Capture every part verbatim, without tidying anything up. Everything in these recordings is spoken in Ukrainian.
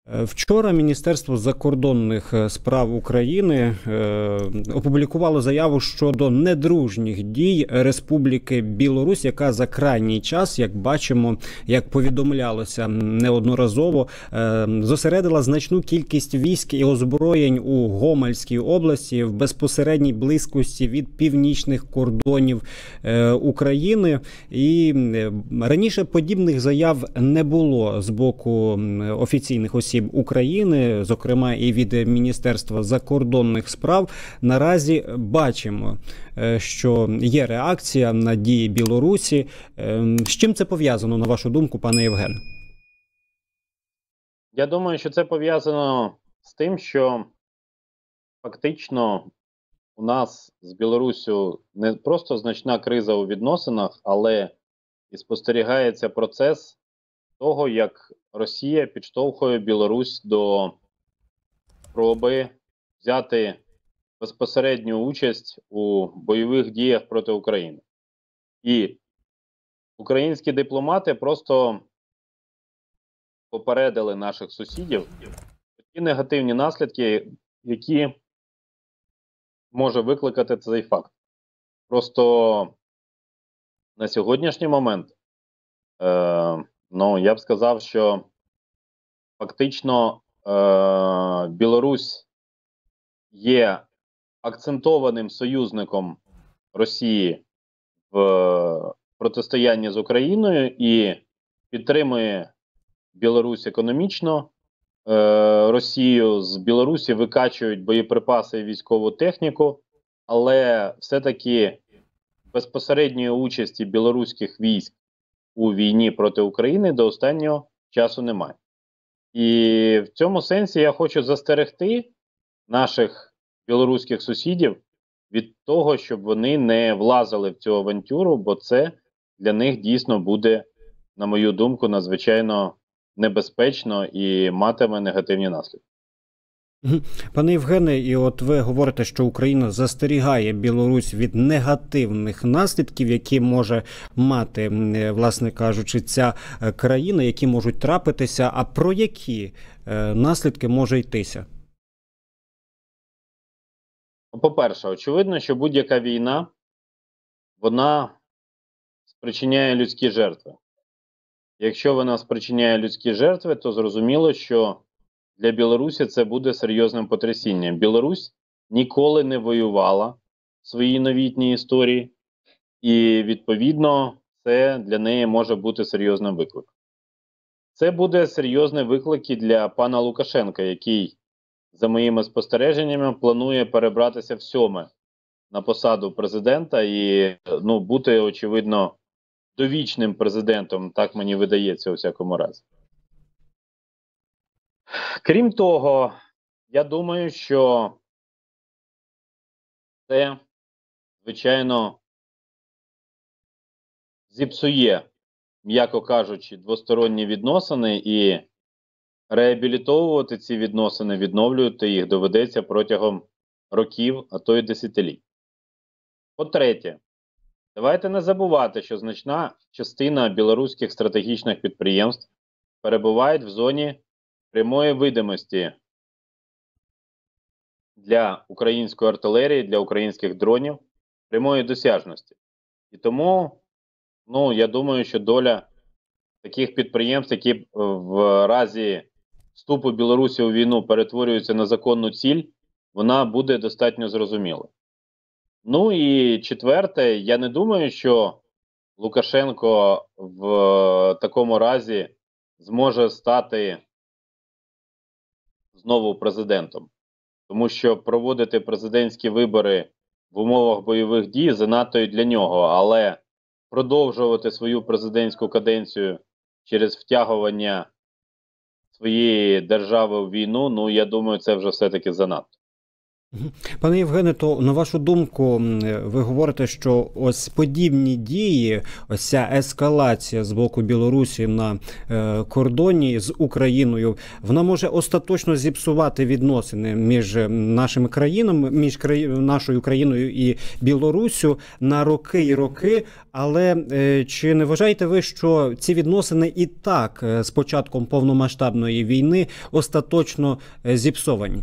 Вчора Міністерство закордонних справ України е, опублікувало заяву щодо недружніх дій Республіки Білорусь, яка за крайній час, як бачимо, як повідомлялося неодноразово, е, зосередила значну кількість військ і озброєнь у Гомельській області в безпосередній близькості від північних кордонів е, України. І раніше подібних заяв не було з боку офіційних осіб України, зокрема і від Міністерства закордонних справ. Наразі бачимо, що є реакція на дії Білорусі. З чим це пов'язано, на вашу думку, пане Євген? Я думаю, що це пов'язано з тим, що фактично у нас з Білоруссю не просто значна криза у відносинах, але і спостерігається процес того, як Росія підштовхує Білорусь до спроби взяти безпосередню участь у бойових діях проти України. І українські дипломати просто попередили наших сусідів про ті негативні наслідки, які може викликати цей факт. Просто на сьогоднішній момент е ну, я б сказав, що фактично е Білорусь є акцентованим союзником Росії в протистоянні з Україною і підтримує Білорусь економічно. Е Росію з Білорусі викачують боєприпаси і військову техніку, але все-таки безпосередньої участі білоруських військ у війні проти України до останнього часу немає. І в цьому сенсі я хочу застерегти наших білоруських сусідів від того, щоб вони не влазили в цю авантюру, бо це для них дійсно буде, на мою думку, надзвичайно небезпечно і матиме негативні наслідки. Пане Євгене, і от ви говорите, що Україна застерігає Білорусь від негативних наслідків, які може мати, власне кажучи, ця країна, які можуть трапитися. А про які наслідки може йтися? По-перше, очевидно, що будь-яка війна, вона спричиняє людські жертви. Якщо вона спричиняє людські жертви, то зрозуміло, що для Білорусі це буде серйозним потрясінням. Білорусь ніколи не воювала в своїй новітній історії, і, відповідно, це для неї може бути серйозним викликом. Це буде серйозний виклик і для пана Лукашенка, який, за моїми спостереженнями, планує перебратися в сьоме на посаду президента і ну, бути, очевидно, довічним президентом, так мені видається у всякому разі. Крім того, я думаю, що це, звичайно, зіпсує, м'яко кажучи, двосторонні відносини, і реабілітовувати ці відносини, відновлювати їх доведеться протягом років, а то й десятиліть. По-третє, давайте не забувати, що значна частина білоруських стратегічних підприємств перебувають в зоні прямої видимості для української артилерії, для українських дронів, прямої досяжності. І тому, ну, я думаю, що доля таких підприємств, які в разі вступу Білорусі у війну перетворюються на законну ціль, вона буде достатньо зрозумілою. Ну і четверте, я не думаю, що Лукашенко в такому разі зможе стати знову президентом. Тому що проводити президентські вибори в умовах бойових дій занадто й для нього, але продовжувати свою президентську каденцію через втягування своєї держави в війну, ну, я думаю, це вже все-таки занадто. Мгм. Пане Євгене, то на вашу думку, м, ви говорите, що ось подібні дії, ось ця ескалація з боку Білорусі на е, кордоні з Україною, вона може остаточно зіпсувати відносини між нашими країнами, між краї... нашою країною і Білоруссю на роки і роки. Але е, чи не вважаєте ви, що ці відносини і так е, з початком повномасштабної війни остаточно е, зіпсовані?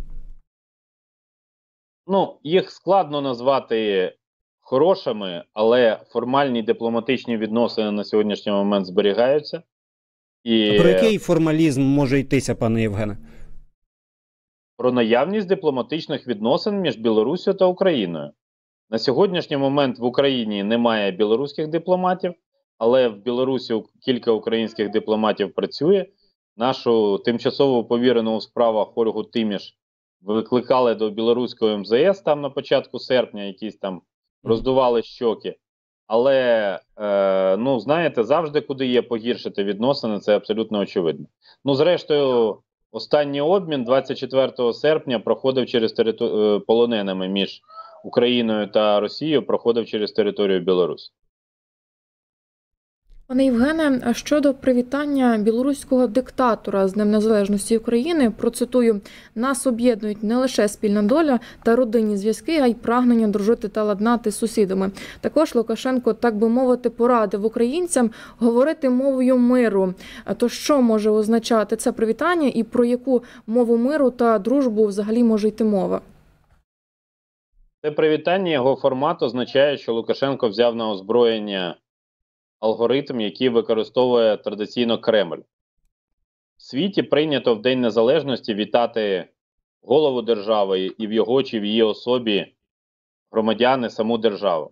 Ну, їх складно назвати хорошими, але формальні дипломатичні відносини на сьогоднішній момент зберігаються. А І про який формалізм може йтися, пане Євгене? про наявність дипломатичних відносин між Білоруссю та Україною. На сьогоднішній момент в Україні немає білоруських дипломатів, але в Білорусі кілька українських дипломатів працює. Нашу тимчасово повірену у справах Ольгу Тиміш викликали до білоруського ем зе ес там на початку серпня, якісь там роздували щоки. Але, е, ну, знаєте, завжди, куди є погіршити відносини, це абсолютно очевидно. Ну, зрештою, останній обмін двадцять четвертого серпня проходив через териту... полоненими між Україною та Росією, проходив через територію Білорусі. Пане Євгене, а щодо привітання білоруського диктатора з Днем Незалежності України, процитую, нас об'єднують не лише спільна доля та родинні зв'язки, а й прагнення дружити та ладнати з сусідами. Також Лукашенко, так би мовити, порадив українцям говорити мовою миру. То що може означати це привітання і про яку мову миру та дружбу взагалі може йти мова? Це привітання, його формат означає, що Лукашенко взяв на озброєння алгоритм, який використовує традиційно Кремль. В світі прийнято в День Незалежності вітати голову держави і в його чи в її особі громадяни саму державу.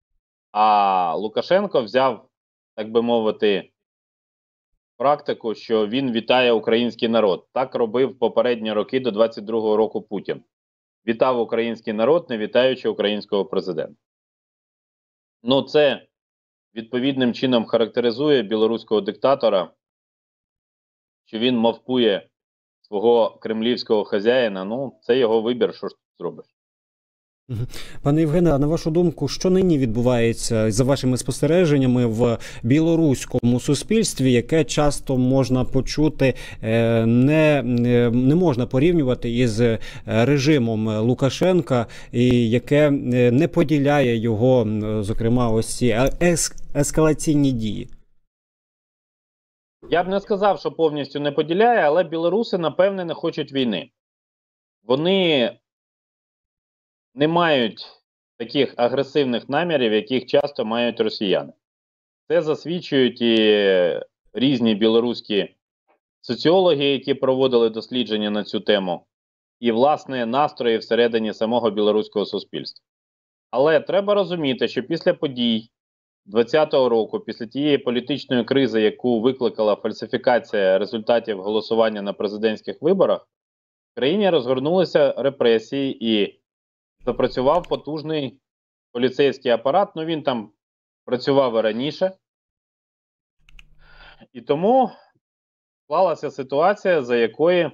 А Лукашенко взяв, так би мовити, практику, що він вітає український народ. Так робив попередні роки до двадцять другого року Путін. Вітав український народ, не вітаючи українського президента. Ну, це відповідним чином характеризує білоруського диктатора, що він мавпує свого кремлівського хазяїна. Ну, це його вибір, що ж тут зробиш. Пане Євгене, а на вашу думку, що нині відбувається, за вашими спостереженнями, в білоруському суспільстві, яке часто можна почути, не, не можна порівнювати із режимом Лукашенка, і яке не поділяє його, зокрема, ось ці ескалаційні дії? Я б не сказав, що повністю не поділяє, але білоруси, напевне, не хочуть війни. Вони не мають таких агресивних намірів, яких часто мають росіяни. Це засвідчують і різні білоруські соціологи, які проводили дослідження на цю тему, і, власне, настрої всередині самого білоруського суспільства. Але треба розуміти, що після подій двадцятого року, після тієї політичної кризи, яку викликала фальсифікація результатів голосування на президентських виборах, в країні розгорнулися репресії і запрацював потужний поліцейський апарат. Ну, він там працював і раніше. І тому склалася ситуація, за якої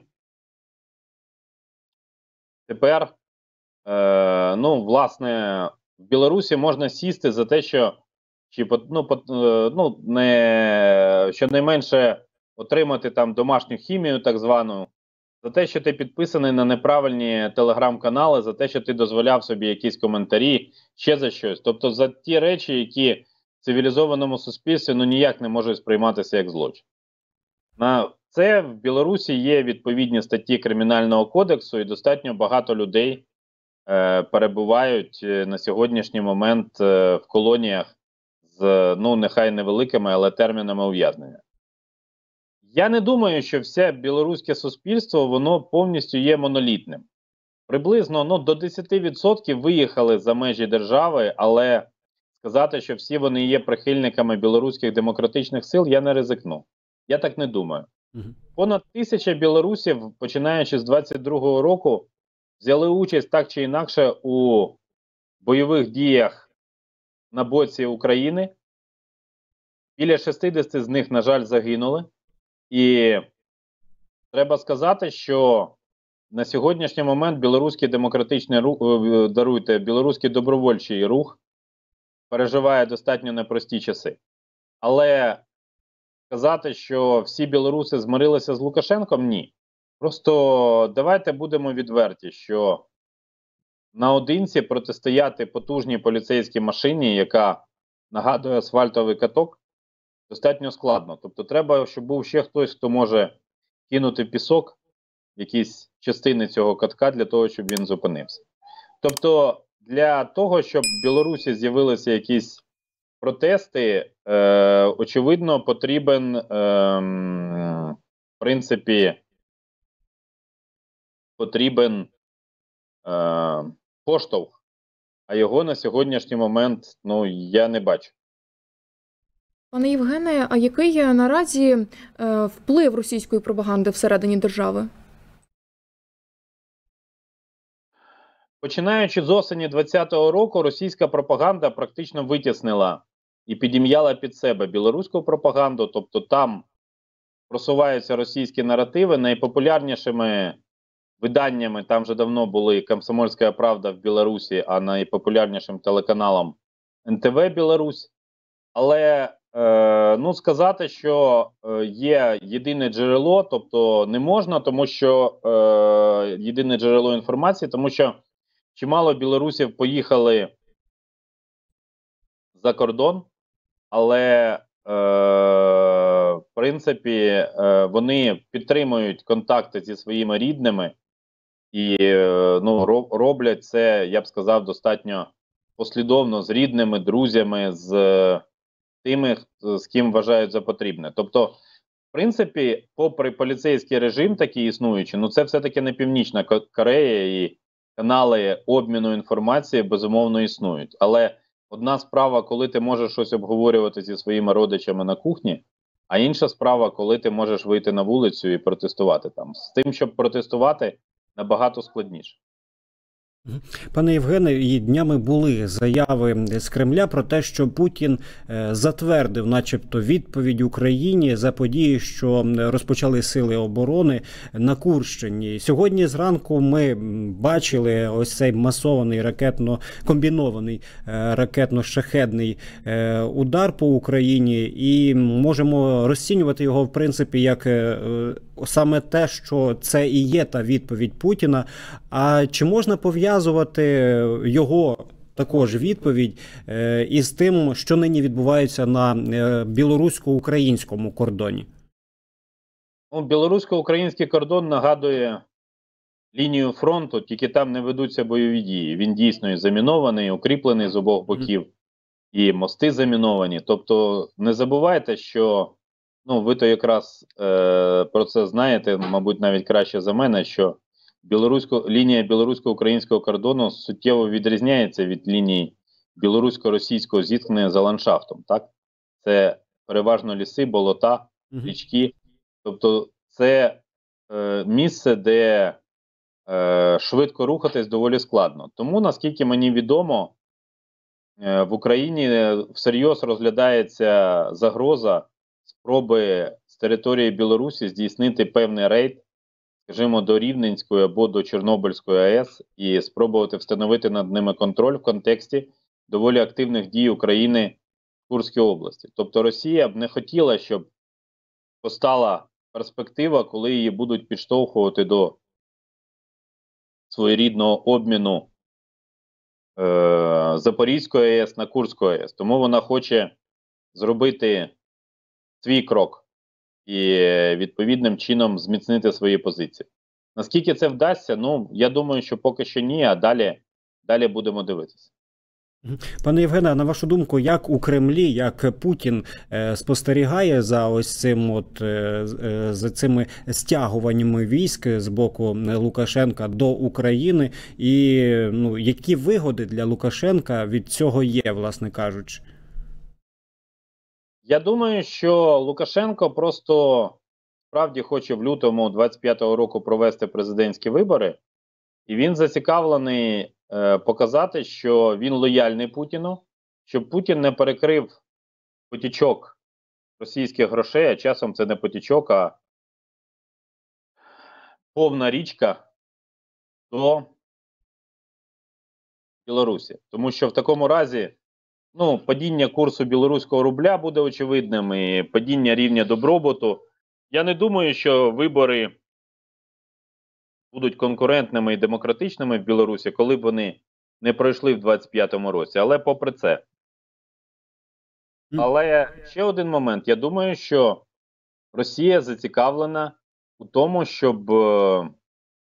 тепер, е, ну, власне, в Білорусі можна сісти за те, що чи, ну, ну, не, щонайменше отримати там домашню хімію, так звану, за те, що ти підписаний на неправильні телеграм-канали, за те, що ти дозволяв собі якісь коментарі, ще за щось. Тобто за ті речі, які в цивілізованому суспільстві ну ніяк не можуть сприйматися як злочин. На це в Білорусі є відповідні статті Кримінального кодексу, і достатньо багато людей е, перебувають на сьогоднішній момент е, в колоніях з, ну, нехай невеликими, але термінами ув'язнення. Я не думаю, що все білоруське суспільство, воно повністю є монолітним. Приблизно ну, до десяти відсотків виїхали за межі держави, але сказати, що всі вони є прихильниками білоруських демократичних сил, я не ризикну. Я так не думаю. Понад тисяча білорусів, починаючи з двадцять другого року, взяли участь так чи інакше у бойових діях на боці України. Біля шістдесят з них, на жаль, загинули. І треба сказати, що на сьогоднішній момент білоруський демократичний рух, е, даруйте, білоруський добровольчий рух переживає достатньо непрості часи. Але сказати, що всі білоруси змирилися з Лукашенком, ні. Просто давайте будемо відверті, що наодинці протистояти потужній поліцейській машині, яка нагадує асфальтовий каток, достатньо складно. Тобто треба, щоб був ще хтось, хто може кинути пісок, якісь частини цього катка, для того, щоб він зупинився. Тобто для того, щоб в Білорусі з'явилися якісь протести, е, очевидно, потрібен, е, в принципі, потрібен е, поштовх, а його на сьогоднішній момент, ну, я не бачу. Пане Євгене, а який є наразі е, вплив російської пропаганди всередині держави? Починаючи з осені двадцятого року, російська пропаганда практично витіснила і підім'яла під себе білоруську пропаганду, тобто там просуваються російські наративи. Найпопулярнішими виданнями там вже давно були «Комсомольська правда» в Білорусі, а найпопулярнішим телеканалом ен те ве Білорусь. Але, е, ну, сказати, що е, є єдине джерело, тобто не можна, тому що е, єдине джерело інформації, тому що чимало білорусів поїхали за кордон, але, е, в принципі, е, вони підтримують контакти зі своїми рідними і е, ну, роблять це, я б сказав, достатньо послідовно з рідними, друзями, з е, тими, з ким вважають за потрібне. Тобто, в принципі, попри поліцейський режим такий існуючий, ну це все-таки не Північна Корея, і канали обміну інформації, безумовно, існують. Але одна справа, коли ти можеш щось обговорювати зі своїми родичами на кухні, а інша справа, коли ти можеш вийти на вулицю і протестувати там. З тим, щоб протестувати, набагато складніше. Пане Євгене, і днями були заяви з Кремля про те, що Путін затвердив начебто відповідь Україні за події, що розпочали сили оборони на Курщині. Сьогодні зранку ми бачили ось цей масований ракетно комбінований ракетно-шахедний удар по Україні і можемо розцінювати його в принципі як саме те, що це і є та відповідь Путіна. А чи можна пов'язувати його також відповідь із тим, що нині відбувається на білорусько-українському кордоні? Ну, білорусько-український кордон нагадує лінію фронту, тільки там не ведуться бойові дії. Він дійсно і замінований, укріплений з обох боків, і мости заміновані. Тобто не забувайте, що ну, ви то якраз е, про це знаєте, мабуть, навіть краще за мене, що білорусько, лінія білорусько-українського кордону суттєво відрізняється від лінії білорусько-російського зіткнення за ландшафтом. Так? Це переважно ліси, болота, річки. Тобто це е, місце, де е, швидко рухатись доволі складно. Тому, наскільки мені відомо, е, в Україні всерйоз розглядається загроза спроби з території Білорусі здійснити певний рейд, скажімо, до Рівненської або до Чорнобильської АЕС і спробувати встановити над ними контроль в контексті доволі активних дій України в Курській області. Тобто Росія б не хотіла, щоб постала перспектива, коли її будуть підштовхувати до своєрідного обміну е- Запорізької АЕС на Курську АЕС. Тому вона хоче зробити свій крок і відповідним чином зміцнити свої позиції. Наскільки це вдасться? Ну, я думаю, що поки що ні, а далі, далі будемо дивитися. Пане Євгене, на вашу думку, як у Кремлі, як Путін е, спостерігає за ось цим от, е, за цими стягуваннями військ з боку Лукашенка до України і ну, які вигоди для Лукашенка від цього є, власне кажучи? Я думаю, що Лукашенко просто справді хоче в лютому двадцять п'ятого року провести президентські вибори, і він зацікавлений е, показати, що він лояльний Путіну, щоб Путін не перекрив потічок російських грошей, а часом це не потічок, а повна річка до Білорусі. Тому що в такому разі ну, падіння курсу білоруського рубля буде очевидним і падіння рівня добробуту. Я не думаю, що вибори будуть конкурентними і демократичними в Білорусі, коли б вони не пройшли в двадцять п'ятому році. Але попри це. Але ще один момент. Я думаю, що Росія зацікавлена у тому, щоб е,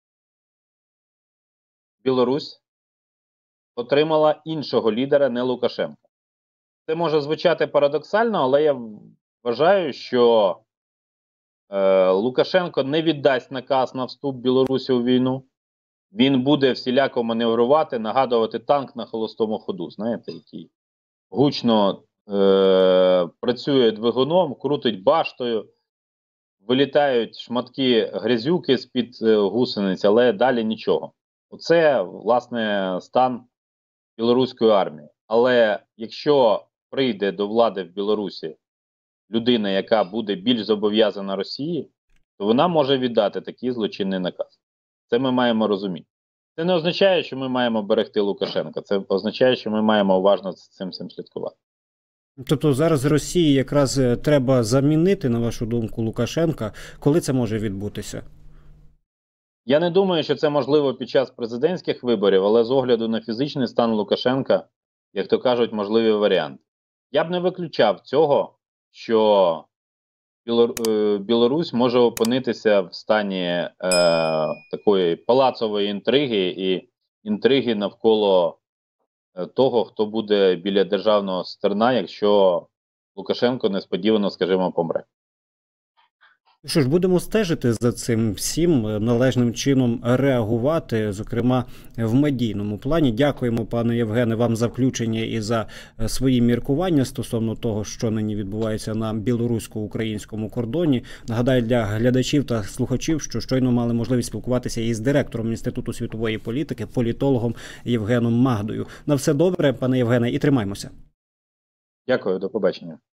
Білорусь отримала іншого лідера, не Лукашенка. Це може звучати парадоксально, але я вважаю, що е, Лукашенко не віддасть наказ на вступ Білорусі у війну. Він буде всіляко маневрувати, нагадувати танк на холостому ходу, знаєте, який гучно е, працює двигуном, крутить баштою, вилітають шматки грязюки з-під е, гусениць, але далі нічого. Оце, власне, стан білоруської армії. Але якщо прийде до влади в Білорусі людина, яка буде більш зобов'язана Росії, то вона може віддати такий злочинний наказ. Це ми маємо розуміти. Це не означає, що ми маємо берегти Лукашенка. Це означає, що ми маємо уважно з цим всім слідкувати. Тобто зараз Росії якраз треба замінити, на вашу думку, Лукашенка. Коли це може відбутися? Я не думаю, що це можливо під час президентських виборів, але з огляду на фізичний стан Лукашенка, як то кажуть, можливі варіанти. Я б не виключав цього, що Білорусь може опинитися в стані е, такої палацової інтриги і інтриги навколо того, хто буде біля державного стерна, якщо Лукашенко несподівано, скажімо, помре. Що ж, будемо стежити за цим всім, належним чином реагувати, зокрема в медійному плані. Дякуємо, пане Євгене, вам за включення і за свої міркування стосовно того, що нині відбувається на білорусько-українському кордоні. Нагадаю для глядачів та слухачів, що щойно мали можливість спілкуватися із директором Інституту світової політики, політологом Євгеном Магдою. На все добре, пане Євгене, і тримаймося. Дякую, до побачення.